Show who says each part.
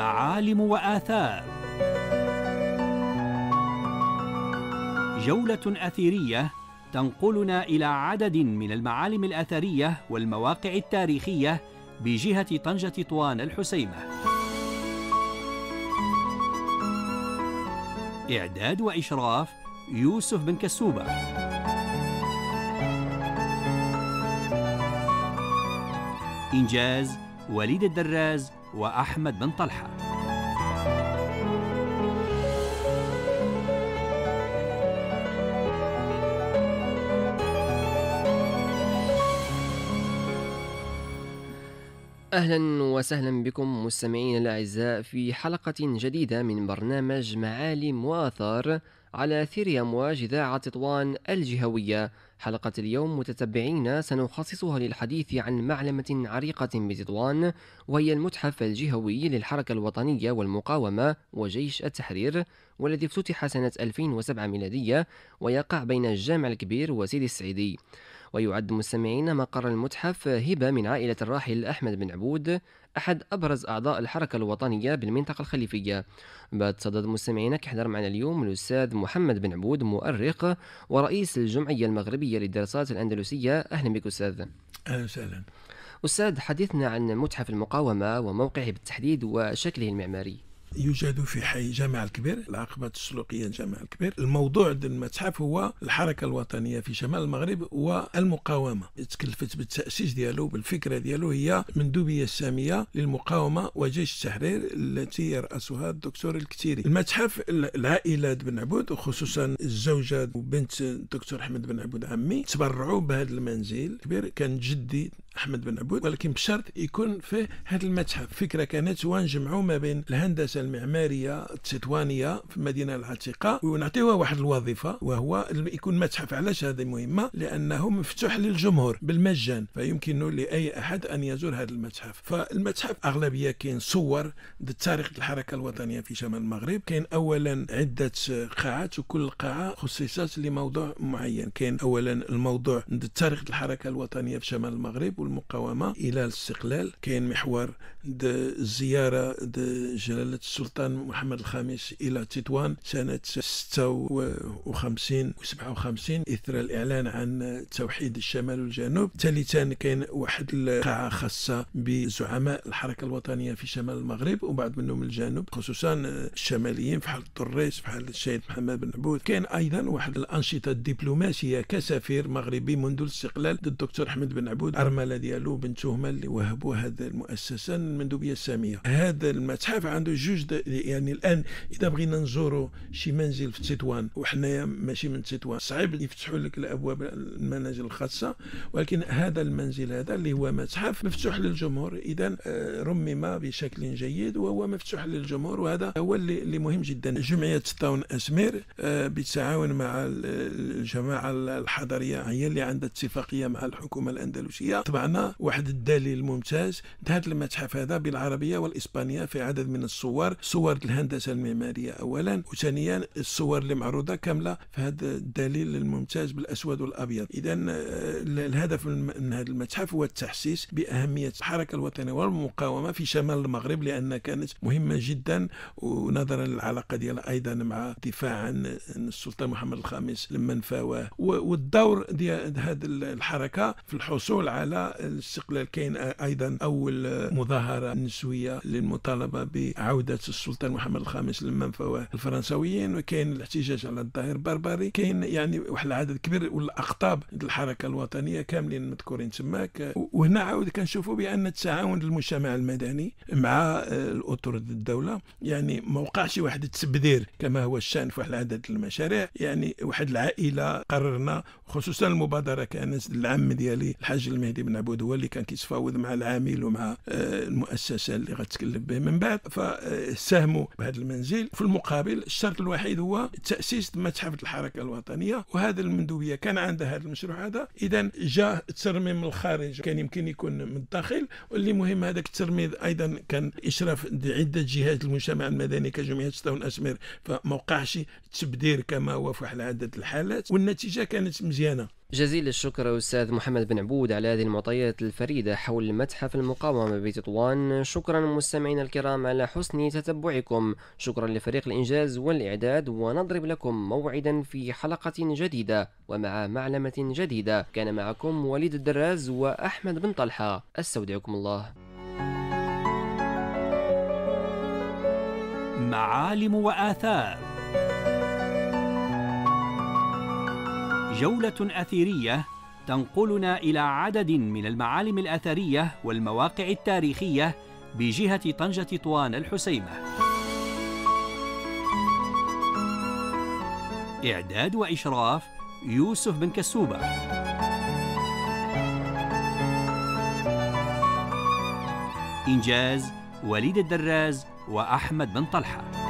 Speaker 1: معالم وآثار. جولة أثيرية تنقلنا إلى عدد من المعالم الأثرية والمواقع التاريخية بجهة طنجة تطوان الحسيمة. إعداد وإشراف يوسف بن كسوبة. إنجاز وليد الدراز وأحمد بن طلحة.
Speaker 2: أهلا وسهلا بكم مستمعين الأعزاء في حلقة جديدة من برنامج معالم وآثار على أثير أمواج إذاعة تطوان الجهوية. حلقة اليوم متتبعين سنخصصها للحديث عن معلمة عريقة بتطوان، وهي المتحف الجهوي للحركة الوطنية والمقاومة وجيش التحرير، والذي افتتح سنة 2007 ميلادية، ويقع بين الجامع الكبير وسيدي السعيدي. ويعد مستمعين مقر المتحف هبة من عائلة الراحل أحمد بن عبود، أحد أبرز أعضاء الحركة الوطنية بالمنطقة الخليفية. بتصدد مستمعينا كحضر معنا اليوم الأستاذ محمد بن عبود، مؤرخ ورئيس الجمعية المغربية للدراسات الأندلسية. أهلا بك أستاذ.
Speaker 3: أهلا وسهلا
Speaker 2: أستاذ، حدثنا عن متحف المقاومة وموقعه بالتحديد وشكله المعماري.
Speaker 3: يوجد في حي جامع الكبير، العقبة السلوقية جامع الكبير. الموضوع ديال المتحف هو الحركة الوطنية في شمال المغرب والمقاومة. تكلفت بالتأسيس ديالو بالفكرة ديالو هي مندوبية السامية للمقاومة وجيش التحرير التي يرأسها الدكتور الكتيري. المتحف العائلة بن عبود وخصوصا الزوجة وبنت الدكتور أحمد بن عبود عمي تبرعوا بهذا المنزل كبير. كان جدي أحمد بن عبود، ولكن بشرط يكون في هذا المتحف. فكرة كانت ونجمعوا ما بين الهندسة المعمارية التطوانية في المدينة العتيقة ونعطيوها واحد الوظيفة، وهو يكون متحف. علاش هذه مهمة؟ لأنه مفتوح للجمهور بالمجان، فيمكن لأي أحد أن يزور هذا المتحف. فالمتحف أغلبية كاين صور تاريخ الحركة الوطنية في شمال المغرب. كاين أولا عدة قاعات، وكل قاعة خصصت لموضوع معين. كاين أولا الموضوع تاريخ الحركة الوطنية في شمال المغرب والمقاومة إلى الاستقلال. كاين محور الزيارة جلالة السلطان محمد الخامس إلى تطوان سنة 56 و 57 إثر الإعلان عن توحيد الشمال والجنوب. ثالثا كاين واحد القاعة خاصة بزعماء الحركة الوطنية في شمال المغرب وبعض منهم الجنوب، خصوصا الشماليين بحال الطريس بحال السيد محمد بن عبود. كاين أيضا واحد الأنشطة الدبلوماسية كسفير مغربي منذ الاستقلال الدكتور أحمد بن عبود، أرملة ديالو بنته هما اللي وهبوا هذه المؤسسة المندوبية السامية. هذا المتحف عنده جوج يعني الان اذا بغينا نزوروا شي منزل في تطوان وحنايا ماشي من تطوان صعيب يفتحوا لك الابواب المنازل الخاصه، ولكن هذا المنزل هذا اللي هو متحف مفتوح للجمهور، اذا رمم بشكل جيد وهو مفتوح للجمهور، وهذا هو اللي مهم جدا. جمعيه تطاون اسمير بالتعاون مع الجماعه الحضريه هي اللي عندها اتفاقيه مع الحكومه الاندلسيه، طبعنا واحد الدليل ممتاز هذا المتحف هذا بالعربيه والاسبانيه في عدد من الصور، صور الهندسة المعمارية أولا، وثانيا الصور اللي معروضة كاملة في هذا الدليل الممتاز بالأسود والأبيض. إذا الهدف من هذا المتحف هو التحسيس بأهمية الحركة الوطنية والمقاومة في شمال المغرب، لأنها كانت مهمة جدا، ونظرا للعلاقة ديالها أيضا مع الدفاع عن السلطان محمد الخامس لما نفاوه، والدور ديال هذه الحركة في الحصول على الاستقلال. كاين أيضا أول مظاهرة نسوية للمطالبة بعودة السلطان محمد الخامس لما نفاوه الفرنساويين، وكاين الاحتجاج على الظاهر البربري. كاين يعني واحد العدد كبير والاقطاب الحركه الوطنيه كاملين مذكورين تماك. وهنا عاود كنشوفوا بان التعاون للمجتمع المدني مع الاطر الدوله، يعني ما وقعش واحد التبذير كما هو الشان في واحد العدد المشاريع. يعني واحد العائله قررنا، خصوصا المبادره كانت العم ديالي الحاج المهدي بن عبود هو اللي كان كيتفاوض مع العامل ومع المؤسسه اللي غتكلف به من بعد، فساهموا بهذا المنزل. في المقابل الشرط الوحيد هو تأسيس متحف الحركة الوطنية، وهذا المندوبية كان عندها هذا المشروع هذا. إذا جاء الترميم من الخارج، كان يمكن يكون من الداخل، واللي مهم هذاك الترميم أيضا كان إشراف عدة جهات المجتمع المدني كجمعية تطاون أسمير، فما وقعش تبذير كما هو في واحد العدد الحالات، والنتيجة كانت مزيانة.
Speaker 2: جزيل الشكر أستاذ محمد بن عبود على هذه المعطيات الفريدة حول متحف المقاومة بتطوان. شكرا مستمعينا الكرام على حسن تتبعكم، شكرا لفريق الإنجاز والإعداد، ونضرب لكم موعدا في حلقة جديدة ومع معلمة جديدة. كان معكم وليد الدراز وأحمد بن طلحة، استودعكم الله.
Speaker 1: معالم وآثار، جولة أثيرية تنقلنا إلى عدد من المعالم الأثرية والمواقع التاريخية بجهة طنجة طوان الحسيمة. إعداد وإشراف يوسف بن كسوبة. إنجاز وليد الدراز وأحمد بن طلحة.